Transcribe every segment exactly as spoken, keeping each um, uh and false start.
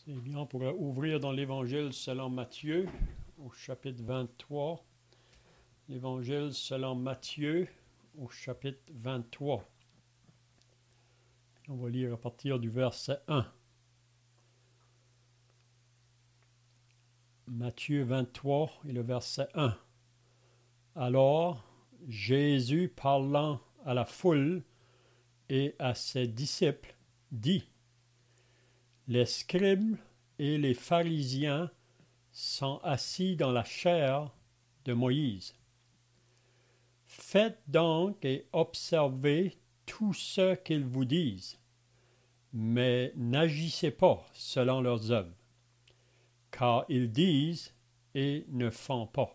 Eh bien, on pourrait ouvrir dans l'Évangile selon Matthieu, au chapitre vingt-trois. L'Évangile selon Matthieu, au chapitre vingt-trois. On va lire à partir du verset un. Matthieu vingt-trois et le verset un. Alors, Jésus parlant à la foule et à ses disciples, dit: Les scribes et les pharisiens sont assis dans la chaire de Moïse. Faites donc et observez tout ce qu'ils vous disent, mais n'agissez pas selon leurs œuvres, car ils disent et ne font pas.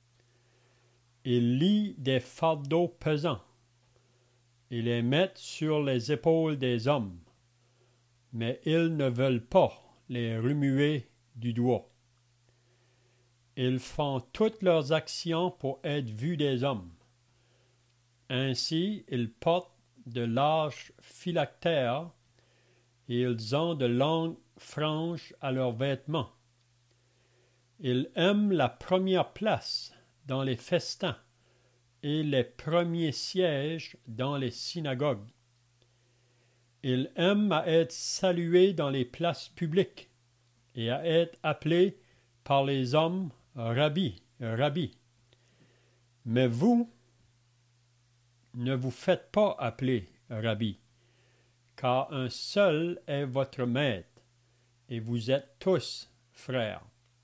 Ils lient des fardeaux pesants et les mettent sur les épaules des hommes, mais ils ne veulent pas les remuer du doigt. Ils font toutes leurs actions pour être vus des hommes. Ainsi, ils portent de larges phylactères et ils ont de longues franges à leurs vêtements. Ils aiment la première place dans les festins et les premiers sièges dans les synagogues. Ils aiment à être salués dans les places publiques et à être appelés par les hommes Rabbi, Rabbi. Mais vous, ne vous faites pas appeler Rabbi, car un seul est votre maître, et vous êtes tous frères.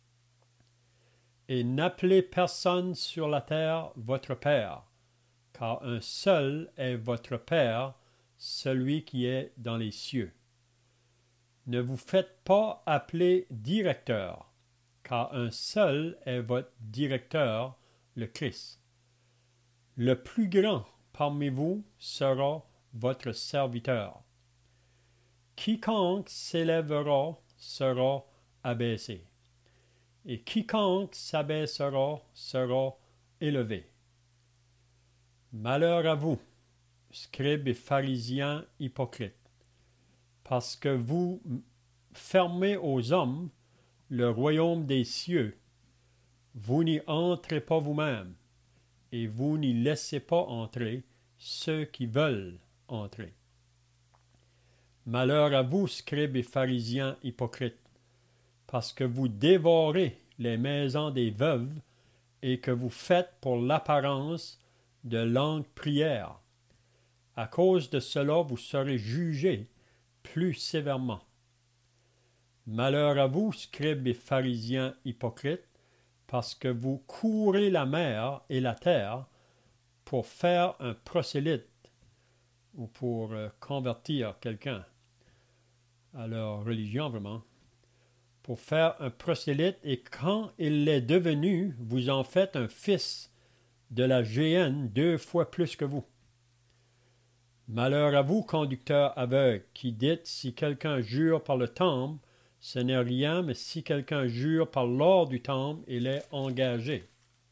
Et n'appelez personne sur la terre votre Père, car un seul est votre Père, celui qui est dans les cieux. Ne vous faites pas appeler directeur, car un seul est votre directeur, le Christ. Le plus grand parmi vous sera votre serviteur. Quiconque s'élèvera sera abaissé, et quiconque s'abaissera sera élevé. Malheur à vous, scribes et pharisiens hypocrites, parce que vous fermez aux hommes le royaume des cieux. Vous n'y entrez pas vous-même, et vous n'y laissez pas entrer ceux qui veulent entrer. Malheur à vous, scribes et pharisiens hypocrites, parce que vous dévorez les maisons des veuves et que vous faites pour l'apparence de longues prières. À cause de cela, vous serez jugés plus sévèrement. Malheur à vous, scribes et pharisiens hypocrites, parce que vous courez la mer et la terre pour faire un prosélyte ou pour euh, convertir quelqu'un à leur religion, vraiment, pour faire un prosélyte, et quand il l'est devenu, vous en faites un fils de la géhenne deux fois plus que vous. Malheur à vous, conducteurs aveugles, qui dites: si quelqu'un jure par le temple, ce n'est rien, mais si quelqu'un jure par l'or du temple, il est engagé.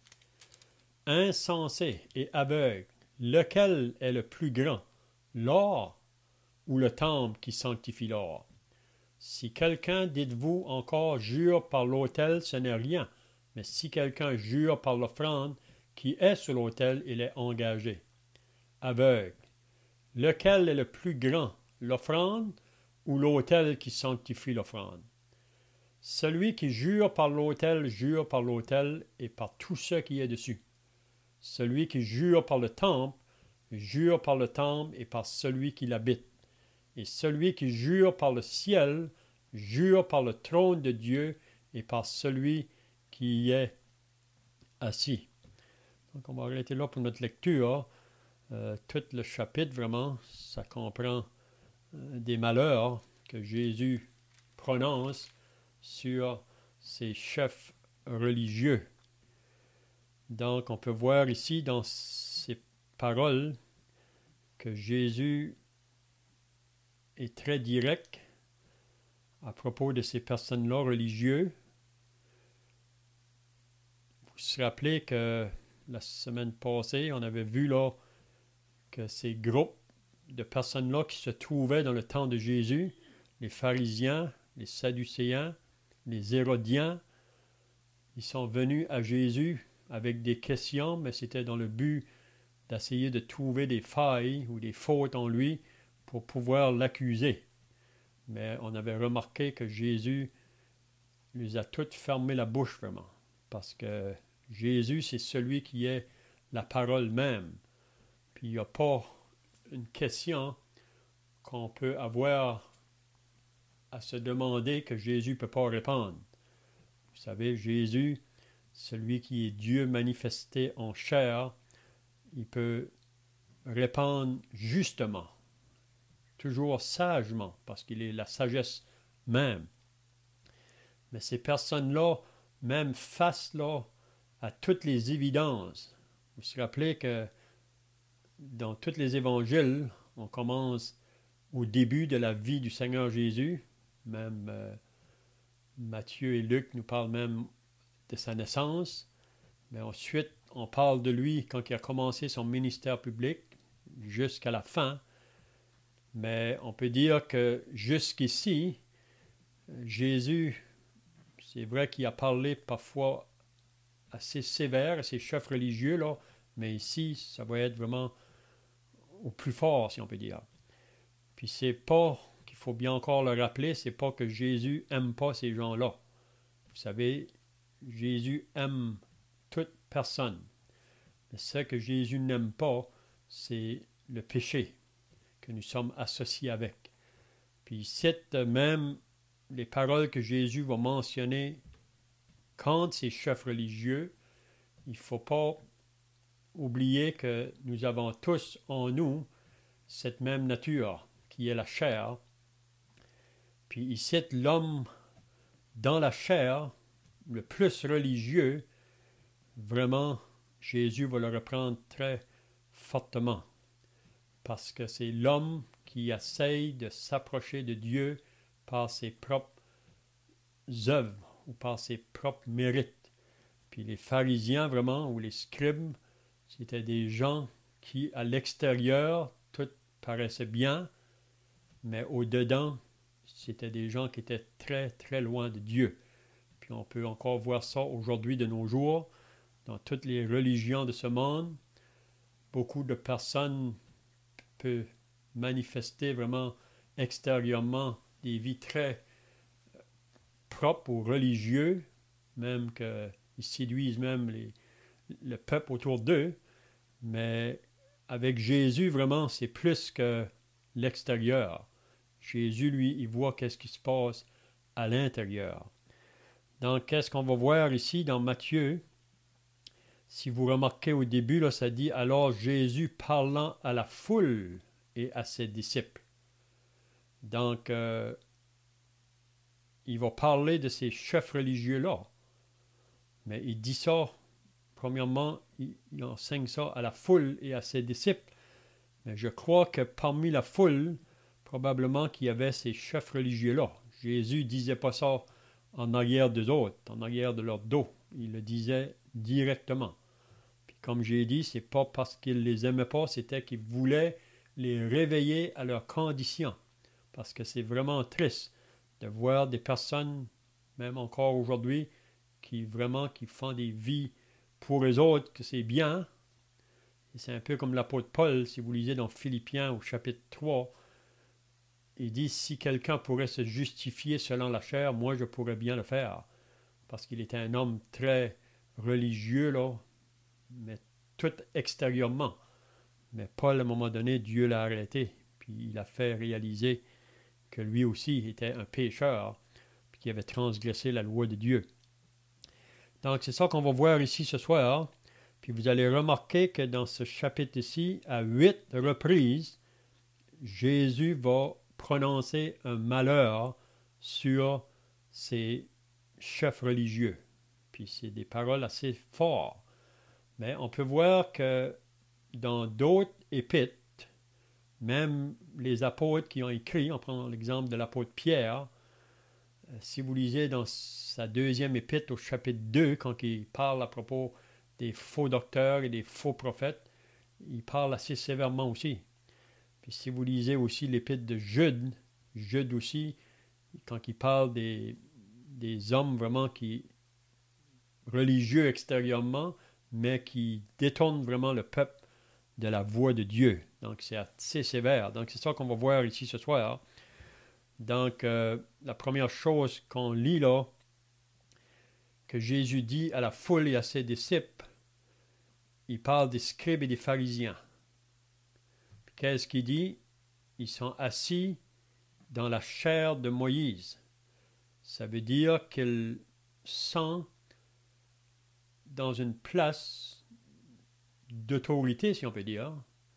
Insensé et aveugle, lequel est le plus grand, l'or ou le temple qui sanctifie l'or? Si quelqu'un, dites-vous encore, jure par l'autel, ce n'est rien, mais si quelqu'un jure par l'offrande qui est sur l'autel, il est engagé. Aveugle, lequel est le plus grand, l'offrande ou l'autel qui sanctifie l'offrande? Celui qui jure par l'autel jure par l'autel et par tout ce qui est dessus. Celui qui jure par le temple jure par le temple et par celui qui l'habite. Et celui qui jure par le ciel jure par le trône de Dieu et par celui qui y est assis. Donc on va arrêter là pour notre lecture. Euh, tout le chapitre, vraiment, ça comprend euh, des malheurs que Jésus prononce sur ces chefs religieux. Donc, on peut voir ici dans ces paroles que Jésus est très direct à propos de ces personnes-là religieux. Vous vous rappelez que la semaine passée, on avait vu là que ces groupes de personnes-là qui se trouvaient dans le temps de Jésus, les pharisiens, les Sadducéens, les Hérodiens, ils sont venus à Jésus avec des questions, mais c'était dans le but d'essayer de trouver des failles ou des fautes en lui pour pouvoir l'accuser. Mais on avait remarqué que Jésus lui a toutes fermé la bouche vraiment, parce que Jésus, c'est celui qui est la parole même. Puis il n'y a pas une question qu'on peut avoir à se demander que Jésus ne peut pas répondre. Vous savez, Jésus, celui qui est Dieu manifesté en chair, il peut répondre justement, toujours sagement, parce qu'il est la sagesse même. Mais ces personnes-là, même face là, à toutes les évidences, vous vous rappelez que dans tous les évangiles, on commence au début de la vie du Seigneur Jésus, même euh, Matthieu et Luc nous parlent même de sa naissance, mais ensuite on parle de lui quand il a commencé son ministère public jusqu'à la fin. Mais on peut dire que jusqu'ici, Jésus, c'est vrai qu'il a parlé parfois assez sévère à ses chefs religieux, là, mais ici, ça va être vraiment au plus fort, si on peut dire. Puis c'est pas, qu'il faut bien encore le rappeler, c'est pas que Jésus aime pas ces gens-là. Vous savez, Jésus aime toute personne. Mais ce que Jésus n'aime pas, c'est le péché que nous sommes associés avec. Puis il cite même les paroles que Jésus va mentionner contre ces chefs religieux. Il ne faut pas oublier que nous avons tous en nous cette même nature qui est la chair. Puis il cite l'homme dans la chair, le plus religieux. Vraiment, Jésus va le reprendre très fortement, parce que c'est l'homme qui essaye de s'approcher de Dieu par ses propres œuvres ou par ses propres mérites. Puis les pharisiens, vraiment, ou les scribes, c'était des gens qui, à l'extérieur, tout paraissait bien, mais au-dedans, c'était des gens qui étaient très, très loin de Dieu. Puis on peut encore voir ça aujourd'hui de nos jours, dans toutes les religions de ce monde. Beaucoup de personnes peuvent manifester vraiment extérieurement des vies très propres ou religieux, même qu'ils séduisent même les, le peuple autour d'eux. Mais avec Jésus, vraiment, c'est plus que l'extérieur. Jésus, lui, il voit qu'est-ce qui se passe à l'intérieur. Donc, qu'est-ce qu'on va voir ici dans Matthieu? Si vous remarquez au début, là, ça dit « Alors Jésus parlant à la foule et à ses disciples ». Donc, euh, il va parler de ces chefs religieux-là. Mais il dit ça, premièrement, il, il enseigne ça à la foule et à ses disciples. Mais je crois que parmi la foule, probablement qu'il y avait ces chefs religieux-là. Jésus ne disait pas ça en arrière d'eux autres, en arrière de leur dos. Il le disait directement. Puis comme j'ai dit, c'est pas parce qu'il les aimait pas, c'était qu'il voulait les réveiller à leurs conditions. Parce que c'est vraiment triste de voir des personnes, même encore aujourd'hui, qui vraiment qui font des vies pour eux autres, que c'est bien. Et c'est un peu comme l'apôtre Paul, si vous lisez dans Philippiens au chapitre trois, il dit, si quelqu'un pourrait se justifier selon la chair, moi je pourrais bien le faire. Parce qu'il était un homme très religieux, là, mais tout extérieurement. Mais Paul, à un moment donné, Dieu l'a arrêté, puis il a fait réaliser que lui aussi était un pécheur, puis qu'il avait transgressé la loi de Dieu. Donc c'est ça qu'on va voir ici ce soir. Puis vous allez remarquer que dans ce chapitre-ci, à huit reprises, Jésus va prononcer un malheur sur ces chefs religieux. Puis c'est des paroles assez fortes. Mais on peut voir que dans d'autres épîtres, même les apôtres qui ont écrit, on prend l'exemple de l'apôtre Pierre, si vous lisez dans sa deuxième épître au chapitre deux, quand il parle à propos des faux docteurs et des faux prophètes, il parle assez sévèrement aussi. Puis si vous lisez aussi l'épître de Jude, Jude aussi, quand il parle des, des hommes vraiment qui religieux extérieurement, mais qui détournent vraiment le peuple de la voie de Dieu. Donc, c'est assez sévère. Donc, c'est ça qu'on va voir ici ce soir. Donc, euh, la première chose qu'on lit là, que Jésus dit à la foule et à ses disciples, il parle des scribes et des pharisiens. Qu'est-ce qu'il dit? Ils sont assis dans la chair de Moïse. Ça veut dire qu'ils sont dans une place d'autorité, si on peut dire.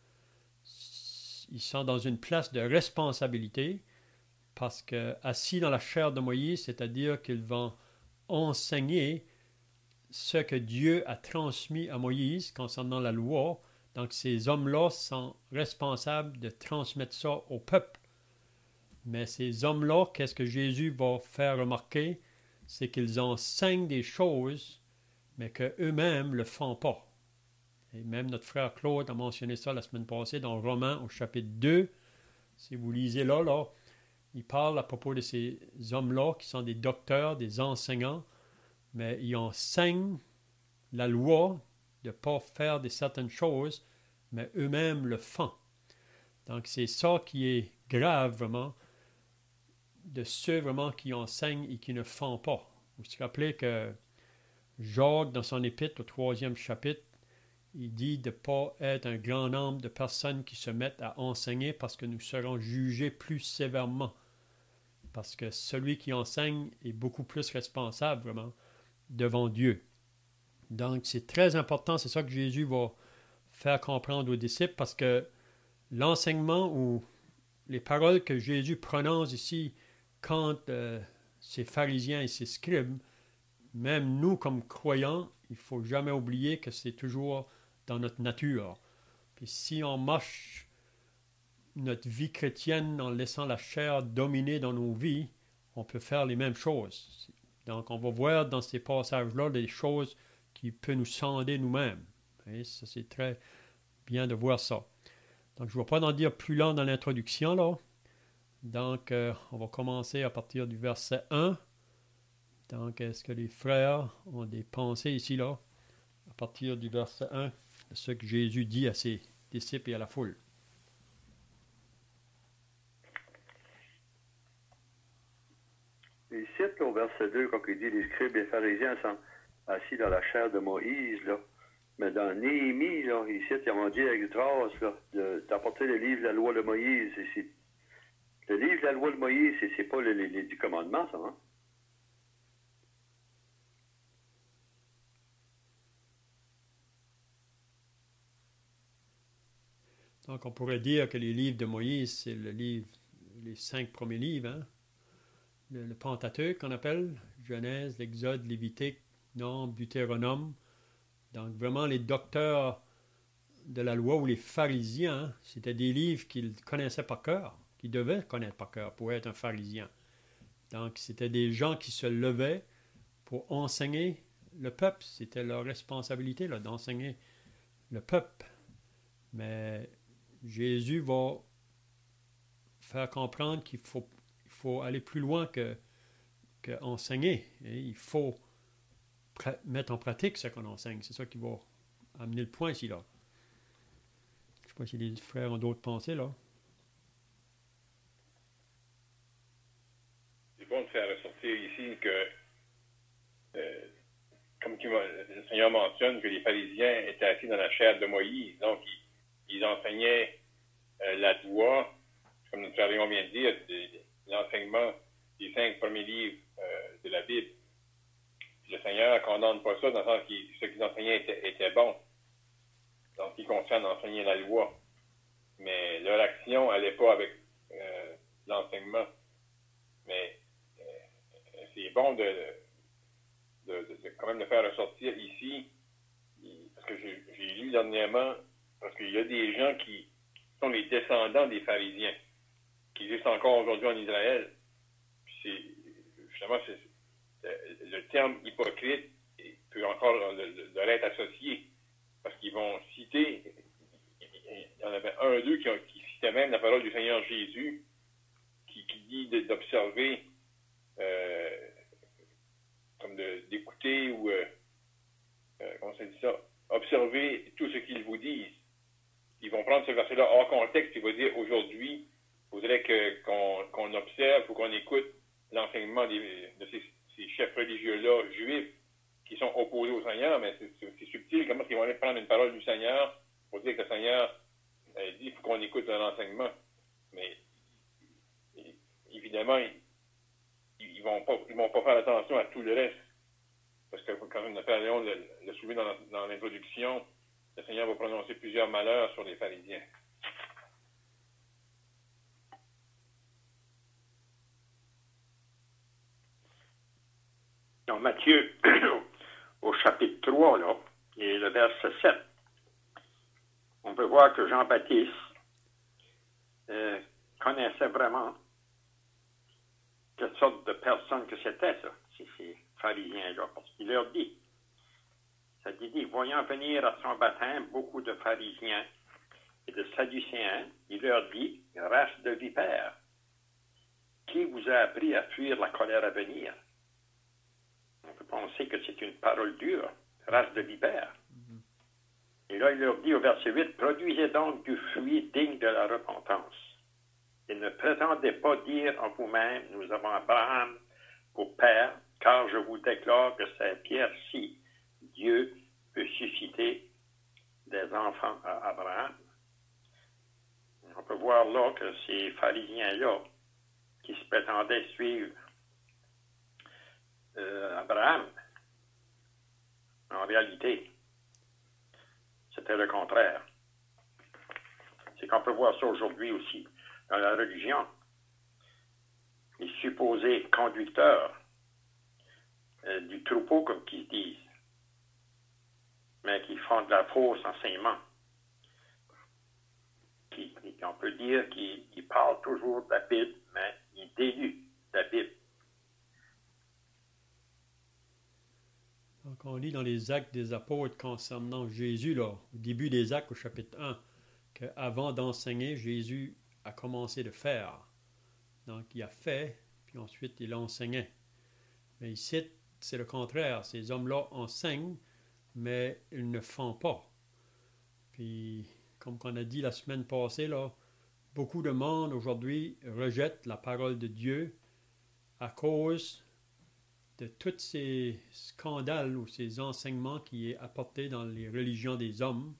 Ils sont dans une place de responsabilité parce que assis dans la chair de Moïse, c'est-à-dire qu'ils vont enseigner ce que Dieu a transmis à Moïse concernant la loi. Donc ces hommes-là sont responsables de transmettre ça au peuple. Mais ces hommes-là, qu'est-ce que Jésus va faire remarquer? C'est qu'ils enseignent des choses, mais qu'eux-mêmes ne le font pas. Et même notre frère Claude a mentionné ça la semaine passée dans Romains au chapitre deux. Si vous lisez là, là, il parle à propos de ces hommes-là qui sont des docteurs, des enseignants, mais ils enseignent la loi de ne pas faire de certaines choses, mais eux-mêmes le font. Donc c'est ça qui est grave vraiment, de ceux vraiment qui enseignent et qui ne font pas. Vous vous rappelez que Jacques, dans son épître au troisième chapitre, il dit de ne pas être un grand nombre de personnes qui se mettent à enseigner parce que nous serons jugés plus sévèrement. Parce que celui qui enseigne est beaucoup plus responsable vraiment devant Dieu. Donc c'est très important, c'est ça que Jésus va faire comprendre aux disciples parce que l'enseignement ou les paroles que Jésus prononce ici quand euh, ces pharisiens et ces scribes, même nous comme croyants, il ne faut jamais oublier que c'est toujours dans notre nature. Puis si on marche notre vie chrétienne en laissant la chair dominer dans nos vies, on peut faire les mêmes choses. Donc on va voir dans ces passages-là des choses qui peuvent nous sonder nous-mêmes. Et ça, c'est très bien de voir ça. Donc je ne vais pas en dire plus long dans l'introduction, là. Donc, euh, on va commencer à partir du verset un. Donc, est-ce que les frères ont des pensées ici, là, à partir du verset un, de ce que Jésus dit à ses disciples et à la foule? Il cite là, au verset deux, quand il dit les scribes et les pharisiens sont assis dans la chair de Moïse, là. Mais dans Néhémie, là, il cite, ils ont dit avec grâce là, de, d'apporter le livre de la loi de Moïse. Et c'est, le livre de la loi de Moïse, c'est, c'est pas le, les, les dix commandements, ça, hein? Donc, on pourrait dire que les livres de Moïse, c'est le livre, les cinq premiers livres, hein? Le, le Pentateuque qu'on appelle, Genèse, l'Exode, Lévitique, Nombre, Deutéronome. Donc, vraiment, les docteurs de la loi ou les pharisiens, hein, c'était des livres qu'ils connaissaient par cœur, qu'ils devaient connaître par cœur pour être un pharisien. Donc, c'était des gens qui se levaient pour enseigner le peuple. C'était leur responsabilité là, d'enseigner le peuple. Mais Jésus va faire comprendre qu'il faut, il faut aller plus loin que, que enseigner. Et il faut pra- mettre en pratique ce qu'on enseigne. C'est ça qui va amener le point ici, là. Je ne sais pas si les frères ont d'autres pensées, là. C'est bon de faire ressortir ici que, euh, comme le Seigneur mentionne, que les pharisiens étaient assis dans la chair de Moïse. Donc, ils, ils enseignaient euh, la loi, comme notre frère Léon vient de dire, de, de, l'enseignement des cinq premiers livres euh, de la Bible. Le Seigneur ne condamne pas ça, dans le sens que ce qu'ils enseignaient était, était bon. Donc, il concerne enseigner la loi. Mais leur action n'allait pas avec euh, l'enseignement. Mais euh, c'est bon de, de, de, de quand même de faire ressortir ici, parce que j'ai, j'ai lu dernièrement, parce qu'il y a des gens qui sont les descendants des pharisiens, qui existent encore aujourd'hui en Israël. Puis c'est, justement, c'est, c'est, le terme hypocrite peut encore leur, leur être associé, parce qu'ils vont citer, il y en avait un d'eux qui, qui citait même la parole du Seigneur Jésus, qui, qui dit de, d'observer observer tout ce qu'ils vous disent. Ils vont prendre ce verset-là hors contexte, il va dire aujourd'hui, il faudrait que, qu'on, qu'on observe ou qu'on écoute l'enseignement des, de ces, ces chefs religieux-là, juifs, qui sont opposés au Seigneur, mais c'est, c'est, c'est subtil, comment ils vont aller prendre une parole du Seigneur pour dire que le Seigneur euh, dit qu'il faut qu'on écoute l'enseignement. Mais évidemment, ils ne vont pas, ils vont pas faire attention à tout le reste. Parce que quand Napoléon l'a, l'a soulevé dans, dans l'introduction, le Seigneur va prononcer plusieurs malheurs sur les pharisiens. Dans Matthieu, au chapitre trois, là, et le verset sept, on peut voir que Jean-Baptiste euh, connaissait vraiment quelle sorte de personne que c'était, ça, ces, ces pharisiens-là, parce qu'il leur dit, ça dit, dit, voyant venir à son baptême beaucoup de pharisiens et de sadducéens, il leur dit, race de vipères, qui vous a appris à fuir la colère à venir? On peut penser que c'est une parole dure, race de vipères. Mm-hmm. Et là, il leur dit au verset huit, produisez donc du fruit digne de la repentance. Et ne prétendez pas dire en vous-même, nous avons Abraham pour père, car je vous déclare que c'est Pierre-ci, Dieu peut susciter des enfants à Abraham. On peut voir là que ces pharisiens-là, qui se prétendaient suivre euh, Abraham, en réalité, c'était le contraire. C'est qu'on peut voir ça aujourd'hui aussi dans la religion. Les supposés conducteurs euh, du troupeau, comme qu'ils se disent, mais qui font de la fausse enseignement. Qui, qui, on peut dire qu'ils ils parlent toujours de la Bible, mais ils dénuent la Bible. Donc, on lit dans les Actes des Apôtres concernant Jésus, là, au début des Actes, au chapitre un, qu'avant d'enseigner, Jésus a commencé de faire. Donc, il a fait, puis ensuite, il enseignait. Mais ici, c'est le contraire. Ces hommes-là enseignent, mais ils ne font pas. Puis, comme on a dit la semaine passée, là, beaucoup de monde aujourd'hui rejette la parole de Dieu à cause de tous ces scandales ou ces enseignements qui est apportés dans les religions des hommes.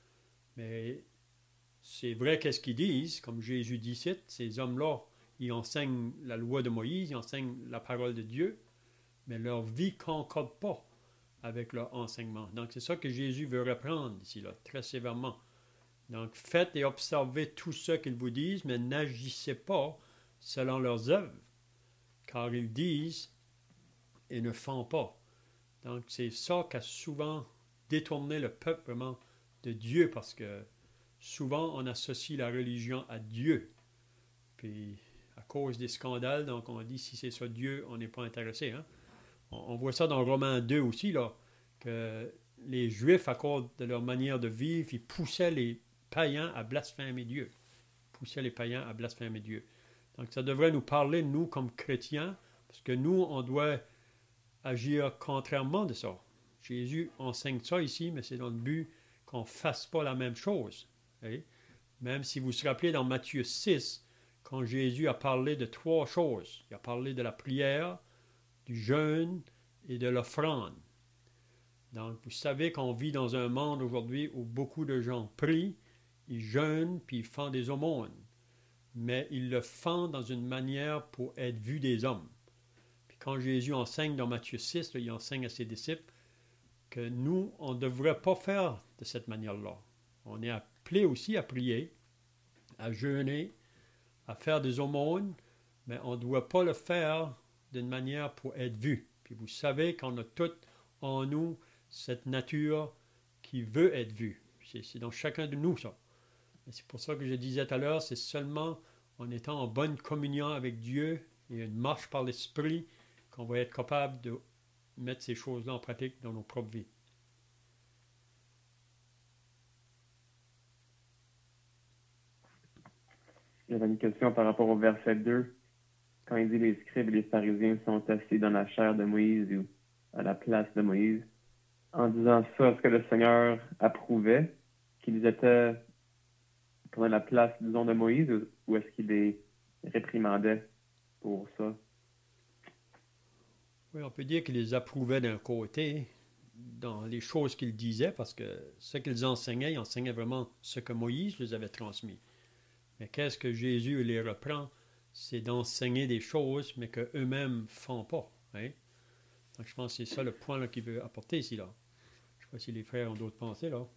Mais c'est vrai qu'est-ce qu'ils disent, comme Jésus dit ici, ces hommes-là, ils enseignent la loi de Moïse, ils enseignent la parole de Dieu, mais leur vie ne concorde pas avec leur enseignement. Donc, c'est ça que Jésus veut reprendre ici, là, très sévèrement. Donc, faites et observez tout ce qu'ils vous disent, mais n'agissez pas selon leurs œuvres, car ils disent et ne font pas. Donc, c'est ça qui a souvent détourné le peuple vraiment de Dieu, parce que souvent, on associe la religion à Dieu. Puis, à cause des scandales, donc on dit, si c'est ça Dieu, on n'est pas intéressé. Hein? On, on voit ça dans Romains deux aussi, là, que les Juifs, à cause de leur manière de vivre, ils poussaient les païens à blasphémer Dieu. Ils poussaient les païens à blasphémer Dieu. Donc, ça devrait nous parler, nous, comme chrétiens, parce que nous, on doit agir contrairement de ça. Jésus enseigne ça ici, mais c'est dans le but qu'on ne fasse pas la même chose. Hein? Même si vous vous rappelez dans Matthieu six, quand Jésus a parlé de trois choses. Il a parlé de la prière, du jeûne et de l'offrande. Donc, vous savez qu'on vit dans un monde aujourd'hui où beaucoup de gens prient, ils jeûnent, puis ils font des aumônes. Mais ils le font dans une manière pour être vus des hommes. Puis quand Jésus enseigne dans Matthieu six, là, il enseigne à ses disciples que nous, on ne devrait pas faire de cette manière-là. On est appelé aussi à prier, à jeûner, à faire des aumônes, mais on ne doit pas le faire d'une manière pour être vu. Puis vous savez qu'on a tout en nous cette nature qui veut être vue. C'est, c'est dans chacun de nous, ça. Et c'est pour ça que je disais tout à l'heure, c'est seulement en étant en bonne communion avec Dieu et une marche par l'Esprit qu'on va être capable de mettre ces choses-là en pratique dans nos propres vies. J'avais une question par rapport au verset deux. Quand il dit les scribes et les pharisiens sont assis dans la chaire de Moïse ou à la place de Moïse, en disant ça, est-ce que le Seigneur approuvait qu'ils étaient prenant la place, disons, de Moïse, ou, ou est-ce qu'il les réprimandait pour ça? Oui, on peut dire qu'il les approuvait d'un côté dans les choses qu'ils disaient, parce que ce qu'ils enseignaient, ils enseignaient vraiment ce que Moïse les avait transmis. Mais qu'est-ce que Jésus les reprend? C'est d'enseigner des choses, mais qu'eux-mêmes ne font pas. Hein? Donc, je pense que c'est ça le point là, qu'il veut apporter ici. Là. Je ne sais pas si les frères ont d'autres pensées. Là.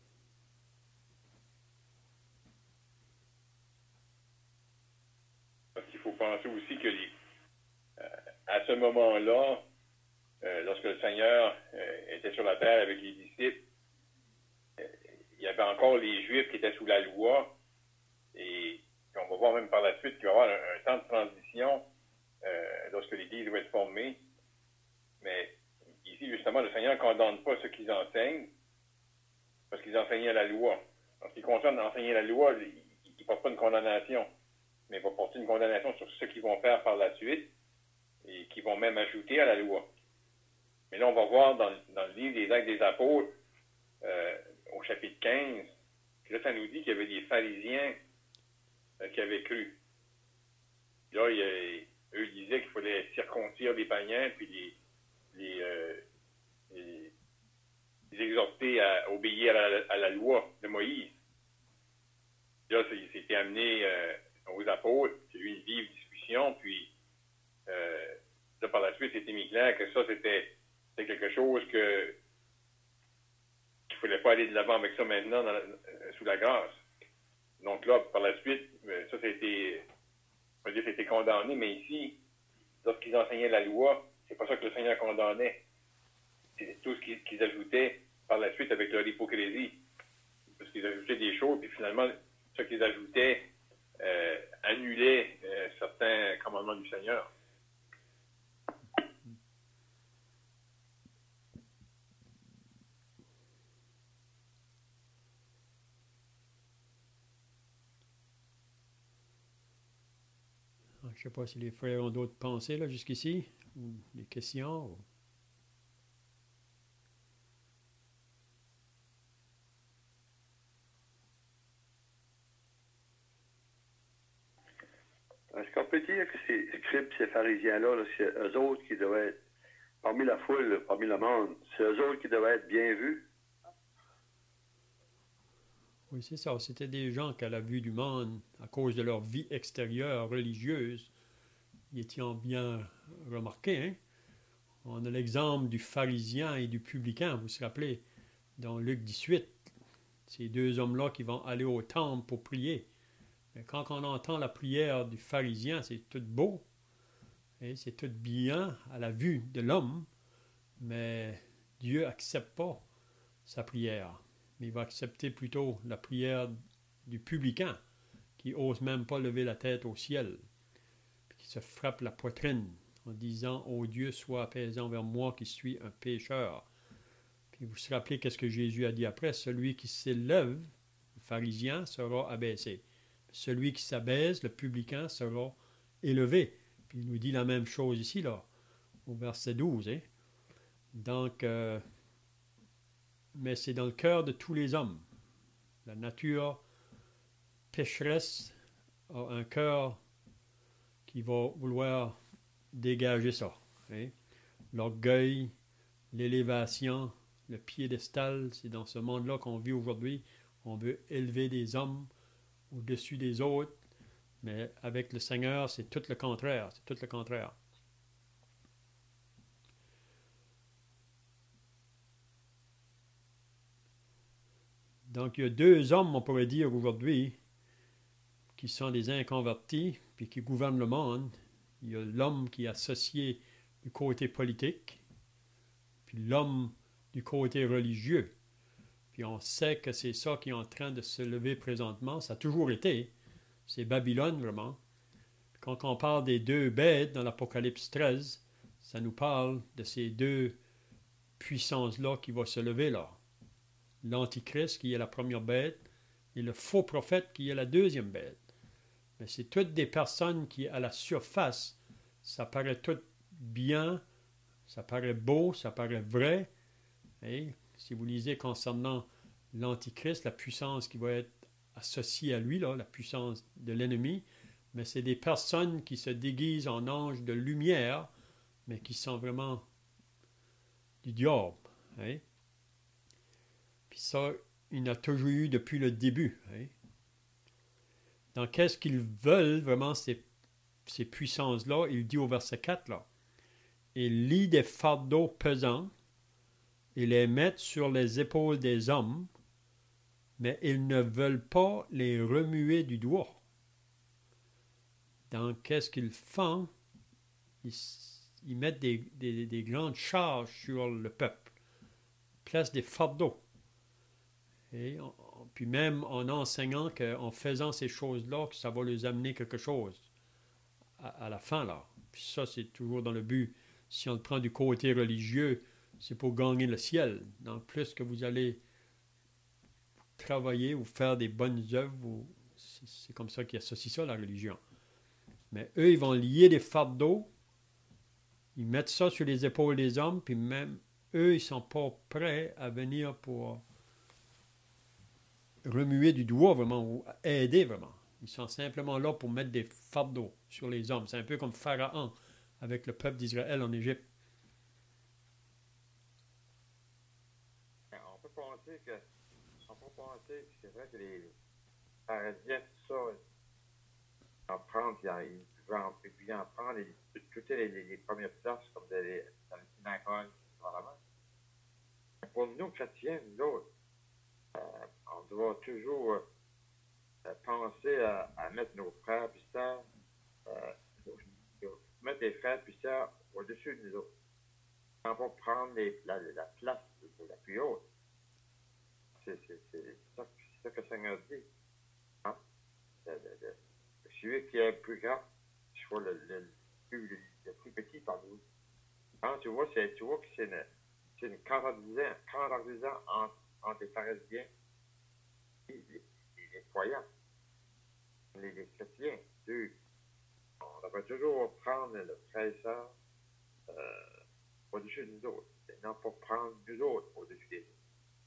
Parce qu'il faut penser aussi que les, euh, à ce moment-là, euh, lorsque le Seigneur euh, était sur la terre avec les disciples, euh, il y avait encore les Juifs qui étaient sous la loi. Et on va voir même par la suite qu'il va y avoir un, un temps de transition euh, lorsque l'Église va être formée. Mais ici, justement, le Seigneur ne condamne pas ceux qu'ils enseignent parce qu'ils enseignaient la loi. En ce qui concerne enseigner la loi, il ne porte pas une condamnation, mais il va porter une condamnation sur ceux qui vont faire par la suite et qui vont même ajouter à la loi. Mais là, on va voir dans, dans le livre des Actes des Apôtres, euh, au chapitre quinze, que là, ça nous dit qu'il y avait des pharisiens euh, qui avaient cru. Là, il y a, eux disaient qu'il fallait circoncire les païens, puis les, les, euh, les, les exhorter à obéir à la, à la loi de Moïse. Là, c'était amené euh, aux apôtres, il y a eu une vive discussion, puis euh, là, par la suite, c'était mis clair que ça, c'était quelque chose que qu'il ne fallait pas aller de l'avant avec ça maintenant dans la, euh, sous la grâce. Donc là, par la suite, ça, c'était, on va dire, c'était condamné, mais ici, lorsqu'ils enseignaient la loi, c'est pas ça que le Seigneur condamnait. C'est tout ce qu'ils, qu'ils ajoutaient par la suite avec leur hypocrisie. Parce qu'ils ajoutaient des choses, puis finalement, ce qu'ils ajoutaient euh, annulait euh, certains commandements du Seigneur. Je ne sais pas si les frères ont d'autres pensées là, jusqu'ici, ou des questions. Ou... Est-ce qu'on peut dire que ces scribes, ces pharisiens-là, là, c'est eux autres qui devaient être, parmi la foule, là, parmi le monde, c'est eux autres qui devaient être bien vus? Oui, c'est ça. C'était des gens qu'à la vue du monde, à cause de leur vie extérieure religieuse, ils étaient bien remarqués. Hein? On a l'exemple du pharisien et du publicain, vous vous rappelez, dans Luc dix-huit. Ces deux hommes-là qui vont aller au temple pour prier. Mais quand on entend la prière du pharisien, c'est tout beau, hein? C'est tout bien à la vue de l'homme, mais Dieu n'accepte pas sa prière. Mais il va accepter plutôt la prière du publicain, qui n'ose même pas lever la tête au ciel, puis qui se frappe la poitrine en disant « Ô Dieu, sois apaisant vers moi qui suis un pécheur ». Puis vous vous rappelez qu'est-ce que Jésus a dit après? Celui qui s'élève, le pharisien, sera abaissé. Celui qui s'abaisse, le publicain, sera élevé. Puis il nous dit la même chose ici, là, au verset douze. Hein? Donc, euh, mais c'est dans le cœur de tous les hommes. La nature pécheresse a un cœur qui va vouloir dégager ça. Hein? L'orgueil, l'élévation, le piédestal, c'est dans ce monde-là qu'on vit aujourd'hui. On veut élever des hommes au-dessus des autres, mais avec le Seigneur, c'est tout le contraire. C'est tout le contraire. Donc, il y a deux hommes, on pourrait dire aujourd'hui, qui sont des inconvertis, puis qui gouvernent le monde. Il y a l'homme qui est associé du côté politique, puis l'homme du côté religieux. Puis on sait que c'est ça qui est en train de se lever présentement. Ça a toujours été. C'est Babylone, vraiment. Quand on parle des deux bêtes dans l'Apocalypse treize, ça nous parle de ces deux puissances-là qui vont se lever là. L'Antichrist qui est la première bête et le faux prophète qui est la deuxième bête. Mais c'est toutes des personnes qui, à la surface, ça paraît tout bien, ça paraît beau, ça paraît vrai. Et si vous lisez concernant l'Antichrist, la puissance qui va être associée à lui, là, la puissance de l'ennemi, mais c'est des personnes qui se déguisent en anges de lumière, mais qui sont vraiment du diable. Hein? Puis ça, il y en a toujours eu depuis le début. Hein? Donc, qu'est-ce qu'ils veulent vraiment, ces, ces puissances-là? Il dit au verset quatre, là, « Ils lient des fardeaux pesants et les mettent sur les épaules des hommes, mais ils ne veulent pas les remuer du doigt. » Donc, qu'est-ce qu'ils font? Ils, ils mettent des, des, des grandes charges sur le peuple, placent des fardeaux. Et on, puis même en enseignant qu'en faisant ces choses-là, que ça va les amener quelque chose à, à la fin, là. Puis ça, c'est toujours dans le but. Si on le prend du côté religieux, c'est pour gagner le ciel. Donc, plus que vous allez travailler ou faire des bonnes œuvres, c'est comme ça qu'ils associent ça, la religion. Mais eux, ils vont lier des fardeaux, ils mettent ça sur les épaules des hommes, puis même eux, ils ne sont pas prêts à venir pour remuer du doigt vraiment, ou aider vraiment. Ils sont simplement là pour mettre des fardeaux sur les hommes. C'est un peu comme Pharaon avec le peuple d'Israël en Égypte. On peut penser que, on peut penser que c'est vrai que les Parisiens, tout ça, en prendre, ils veulent en prendre les, toutes les, les, les premières places comme dans les, dans les synagogues, vraiment. Pour nous, chrétiens, nous autres, euh, on doit toujours euh, penser à, à mettre nos frères et sœurs, euh, mettre des frères et sœurs au-dessus de nous autres. On va prendre les, la, la place la plus haute. C'est ça, ça que le Seigneur dit. Hein? Le, le, le, celui qui est le plus grand, soit le, le, le, plus, le, le plus petit par nous. Hein? Tu vois, tu vois que c'est une, une quarantaine entre, entre les pharisiens et les, les, les croyants, les, les chrétiens. Eux, on devrait toujours prendre le frère et sœur euh, au-dessus de nous autres, et non pas prendre nous autres au-dessus des autres.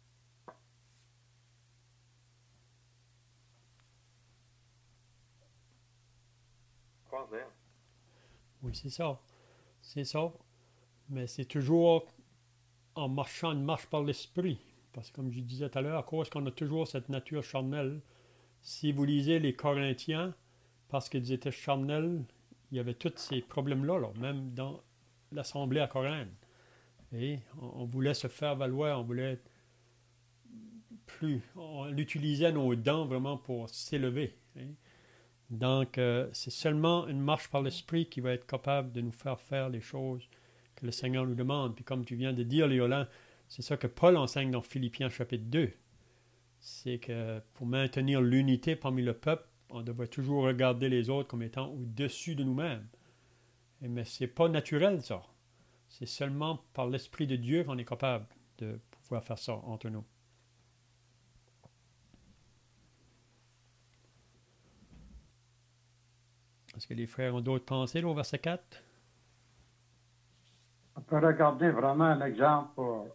Oui, c'est ça. C'est ça. Mais c'est toujours en marchant une marche par l'esprit. Parce que comme je disais tout à l'heure, à cause qu'on a toujours cette nature charnelle, si vous lisez les Corinthiens, parce qu'ils étaient charnels, il y avait tous ces problèmes-là, là, même dans l'assemblée à Corinthe. Et on, on voulait se faire valoir, on voulait être plus... On utilisait nos dents vraiment pour s'élever. Hein. Donc, euh, c'est seulement une marche par l'esprit qui va être capable de nous faire faire les choses que le Seigneur nous demande. Puis comme tu viens de dire, Léolin, c'est ça que Paul enseigne dans Philippiens chapitre deux. C'est que pour maintenir l'unité parmi le peuple, on devrait toujours regarder les autres comme étant au-dessus de nous-mêmes. Et, mais ce n'est pas naturel, ça. C'est seulement par l'Esprit de Dieu qu'on est capable de pouvoir faire ça entre nous. Est-ce que les frères ont d'autres pensées là, au verset quatre? On peut regarder vraiment un exemple pour,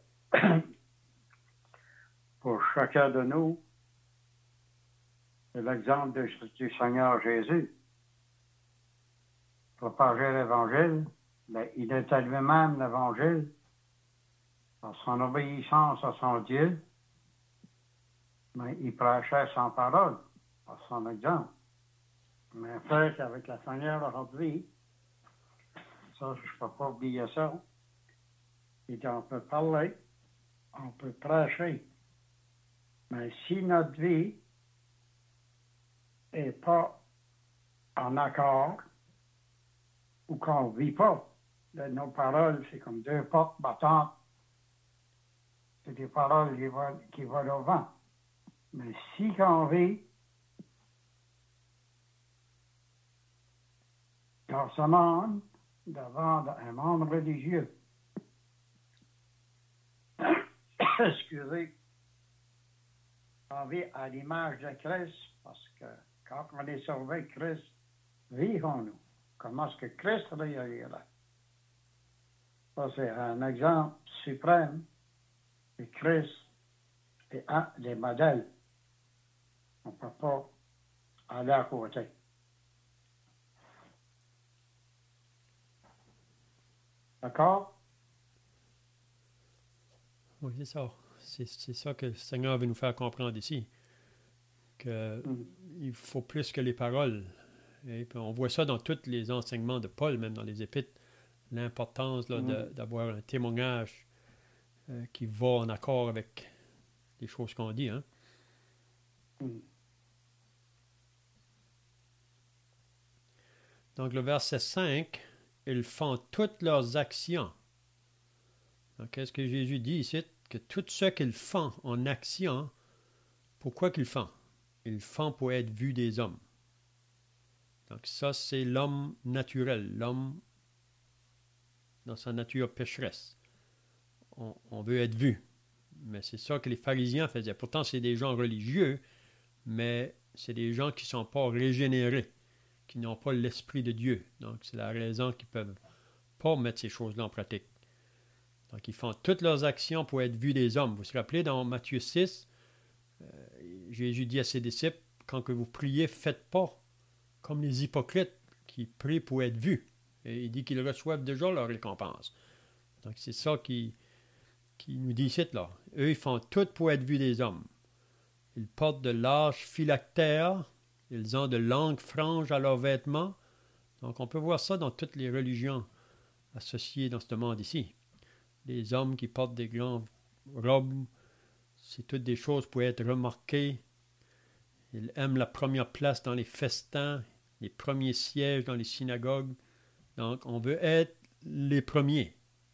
pour chacun de nous. C'est l'exemple de- du Seigneur Jésus. Propager l'Évangile, ben, il était lui-même l'Évangile. Par son obéissance à son Dieu, mais il prêchait sans parole, par son exemple. Mais frère, avec la Seigneur aujourd'hui, ça, je ne peux pas oublier ça. Et on peut parler, on peut prêcher. Mais si notre vie n'est pas en accord, ou qu'on ne vit pas, de nos paroles, c'est comme deux portes battantes. C'est des paroles qui vont, qui vont au vent. Mais si on vit dans ce monde, devant un monde religieux, excusez, on vit à l'image de Christ, parce que quand on est sauvé, Christ vit en nous. Comment est-ce que Christ réagirait? Ça, c'est un exemple suprême et Christ est un des modèles. On ne peut pas aller à côté. D'accord? Oui, c'est ça. C'est, c'est ça que le Seigneur veut nous faire comprendre ici. Qu'il Mm. faut plus que les paroles. Et puis on voit ça dans tous les enseignements de Paul, même dans les Épîtres, l'importance là, de- Mm. d'avoir un témoignage euh, qui va en accord avec les choses qu'on dit. Hein? Mm. Donc le verset cinq, ils font toutes leurs actions. Donc qu'est-ce que Jésus dit ici? Que tout ce qu'ils font en action, pourquoi qu'ils font? Ils le font pour être vus des hommes. Donc ça, c'est l'homme naturel, l'homme dans sa nature pécheresse. On, on veut être vu. Mais c'est ça que les pharisiens faisaient. Pourtant, c'est des gens religieux, mais c'est des gens qui ne sont pas régénérés, qui n'ont pas l'Esprit de Dieu. Donc, c'est la raison qu'ils ne peuvent pas mettre ces choses-là en pratique. Donc, ils font toutes leurs actions pour être vus des hommes. Vous vous rappelez, dans Matthieu six, euh, Jésus dit à ses disciples, quand que vous priez, faites pas comme les hypocrites qui prient pour être vus. Et il dit qu'ils reçoivent déjà leur récompense. Donc, c'est ça qui, qui nous dit ici, là. Eux, ils font tout pour être vus des hommes. Ils portent de larges phylactères. Ils ont de longues franges à leurs vêtements. Donc, on peut voir ça dans toutes les religions associées dans ce monde ici. Les hommes qui portent des grandes robes, c'est toutes des choses pour être remarquées. Ils aiment la première place dans les festins, les premiers sièges dans les synagogues. Donc, on veut être les premiers.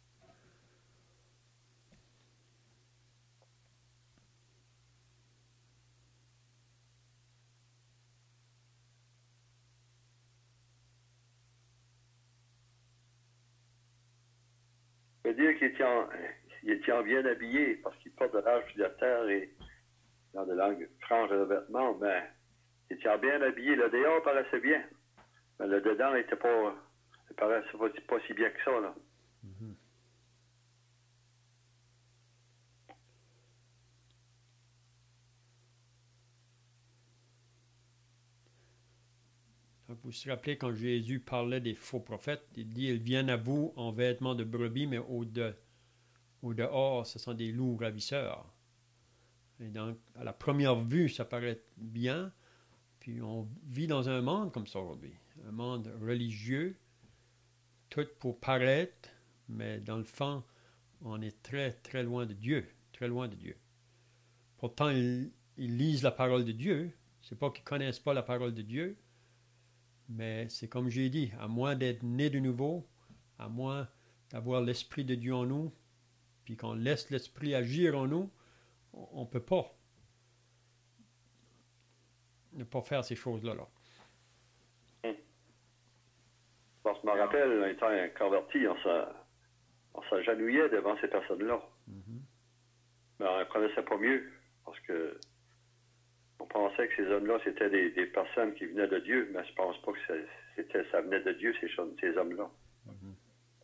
Ça veut dire qu'il était, en, il était en bien habillé parce qu'il porte de l'âge de la terre et dans de longues franges de vêtements, mais il était en bien habillé. Le dehors paraissait bien, mais le dedans n'était pas, il paraissait pas, pas si bien que ça, là. Mm-hmm. Donc, vous vous rappelez quand Jésus parlait des faux prophètes, il dit, ils viennent à vous en vêtements de brebis, mais au, de, au dehors, ce sont des loups ravisseurs. Et donc, à la première vue, ça paraît bien, puis on vit dans un monde comme ça aujourd'hui, un monde religieux, tout pour paraître, mais dans le fond, on est très, très loin de Dieu, très loin de Dieu. Pourtant, ils, ils lisent la parole de Dieu, c'est pas qu'ils ne connaissent pas la parole de Dieu, mais c'est comme j'ai dit, à moins d'être né de nouveau, à moins d'avoir l'Esprit de Dieu en nous, puis qu'on laisse l'Esprit agir en nous, on ne peut pas ne pas faire ces choses-là. Là. Parce que je me rappelle, étant converti, on se, on s'agenouillait devant ces personnes-là. Mm-hmm. Mais on ne connaissait pas mieux, parce que on pensait que ces hommes-là, c'était des, des personnes qui venaient de Dieu, mais je ne pense pas que ça, c'était, ça venait de Dieu, ces, choses, ces hommes-là. Mm-hmm.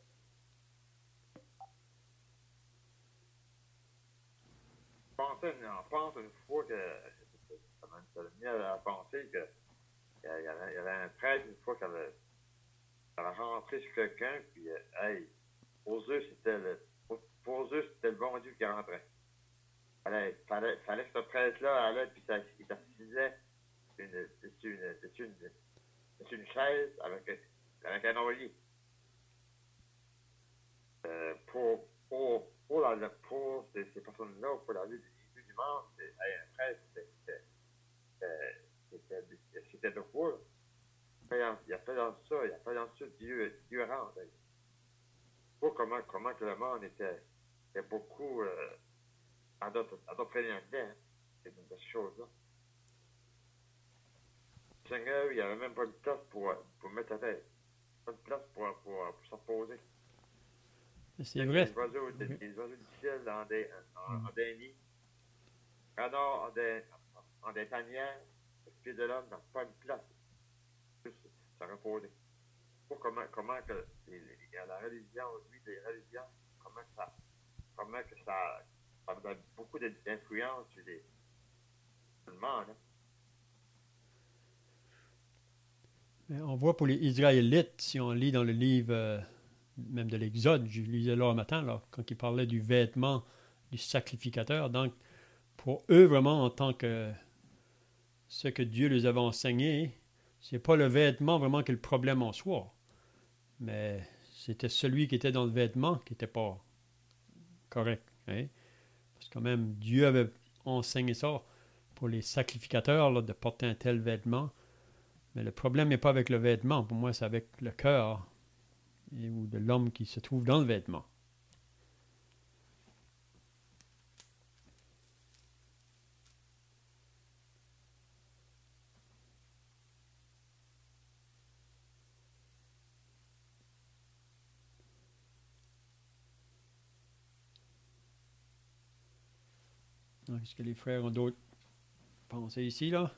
Je pensais, on pense une fois que ça m'a mis à penser que il y avait, il y avait un prêtre une fois qui avait, qui avait rentré sur quelqu'un, puis euh, hey, pour eux, c'était le pour, pour eux, c'était le bon Dieu qui rentrait. Il fallait, fallait que ce prêtre-là allait, puis ça, il s'assisait une, dessus une, dessus une, dessus une chaise avec, avec un oreiller. Euh, pour, pour, pour, la, pour ces, ces personnes-là, pour la vie du, du monde, c'est, hey, un prêtre, c'était, c'était, c'était, c'était de quoi? Il n'y a pas dans ça, il n'y a pas dans ça, Dieu, Dieu rentre. Je ne sais pas comment, comment que le monde était, était beaucoup euh, endoctriné dedans, c'est une de ces choses-là. Le Seigneur, il n'y avait même pas de place pour, pour mettre la tête, pas de place pour, pour, pour se reposer. C'est vrai. Les oiseaux, des, des oiseaux du ciel dans des, en, en des nids. Renard en des, en des tanières. Le pied de l'homme n'a pas une place. Juste se reposer. Pour comment, comment que les, les, la religion, lui, les religions, comment ça, comment que ça, ça a beaucoup d'influence sur les musulmans. Là. Mais on voit pour les Israélites, si on lit dans le livre euh, même de l'Exode, je lisais là un matin, là, quand il parlait du vêtement du sacrificateur. Donc, pour eux, vraiment, en tant que ce que Dieu les avait enseigné, c'est pas le vêtement vraiment qui est le problème en soi. Mais c'était celui qui était dans le vêtement qui n'était pas correct. Hein? Parce que quand même, Dieu avait enseigné ça pour les sacrificateurs, là, de porter un tel vêtement. Mais le problème n'est pas avec le vêtement. Pour moi, c'est avec le cœur et, ou de l'homme qui se trouve dans le vêtement. Est-ce que les frères ont d'autres pensées ici, là?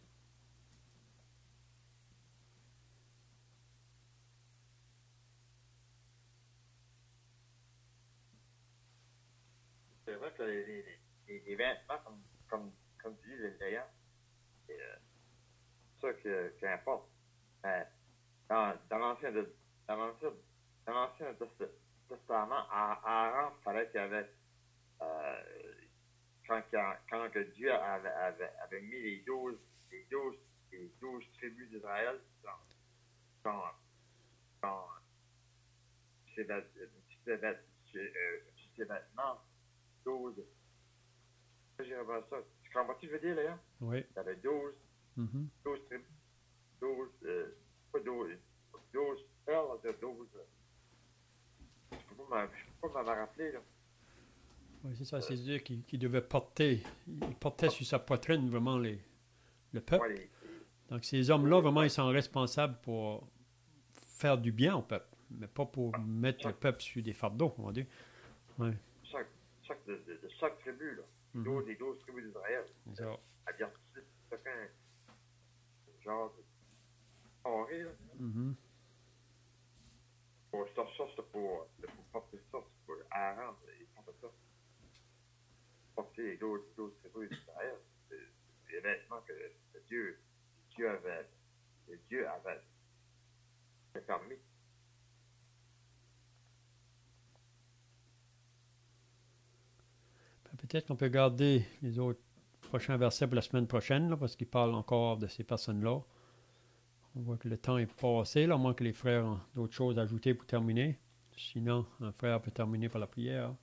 C'est vrai que les, les, les, les vêtements, comme, comme, comme tu dis, d'ailleurs, c'est euh, ça qui, qui importe. Euh, dans dans l'Ancien dans l'Ancien dans l'Ancien Testament, à Aaron, il fallait qu'il y avait euh, quand, quand que Dieu avait, avait, avait mis les douze, les douze, les douze tribus d'Israël dans, dans, dans ses vêtements, douze. J'ai revu ça. Tu comprends ce que je veux dire, là? Oui. Il y avait douze, Mm-hmm. douze tribus, douze, euh, pas douze, douze perles, douze. Je ne peux pas m'en rappeler, là. Oui, c'est ça, c'est Dieu qui, qui devait porter, il portait sur sa poitrine vraiment les, le peuple. Ouais, les, Donc ces hommes-là, vraiment, ils sont responsables pour faire du bien au peuple, mais pas pour mettre chaque, le peuple sur des fardeaux, on va dire. Ouais. Chaque, chaque, de, de, de chaque tribu, là, Mm-hmm. douze, les douze tribus d'Israël, Ça. à dire chacun, genre, de honré, là. Mm-hmm. Pour ça, ça, c'est pour, pour porter ça, c'est pour Aaron, il porte ça. Porter les douze, douze tribus d'Israël, c'est des vêtements que, que Dieu, Dieu avait, que Dieu avait permis. Peut-être qu'on peut garder les autres prochains versets pour la semaine prochaine, là, parce qu'ils parlent encore de ces personnes-là. On voit que le temps est passé, là, à moins que les frères ont d'autres choses à ajouter pour terminer. Sinon, un frère peut terminer par la prière.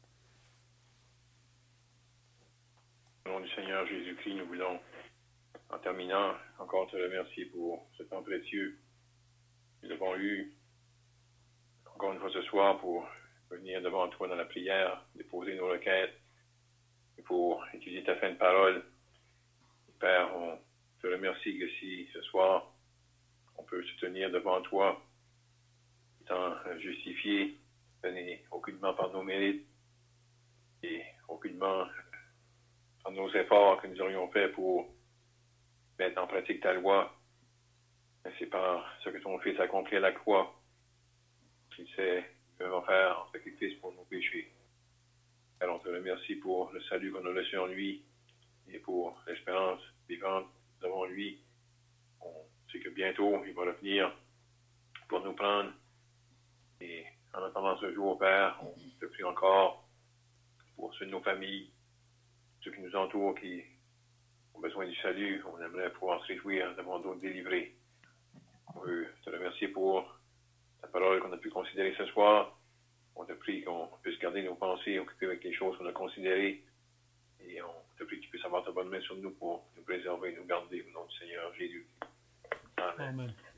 Au nom du Seigneur Jésus-Christ, nous voulons, en terminant, encore te remercier pour ce temps précieux que nous avons eu, encore une fois ce soir, pour venir devant toi dans la prière, déposer nos requêtes, et pour étudier ta sainte parole. Père, on te remercie que si ce soir, on peut se tenir devant toi, étant justifié, ce n'est aucunement par nos mérites et aucunement par nos efforts que nous aurions fait pour mettre en pratique ta loi. Mais c'est par ce que ton Fils a accompli à la croix qu'il s'est offert en sacrifice pour nos péchés. Alors, on te remercie pour le salut qu'on a reçu en lui et pour l'espérance vivante que nous avons en lui. On sait que bientôt, il va revenir pour nous prendre. Et en attendant ce jour, Père, on te prie encore pour ceux de nos familles, ceux qui nous entourent, qui ont besoin du salut. On aimerait pouvoir se réjouir d'avoir d'autres délivrés. On veut te remercier pour ta parole qu'on a pu considérer ce soir. On te prie qu'on puisse garder nos pensées occupées avec les choses qu'on a considérées. Et on te prie que tu puisses avoir ta bonne main sur nous pour nous préserver et nous garder au nom du Seigneur Jésus. Amen. Amen.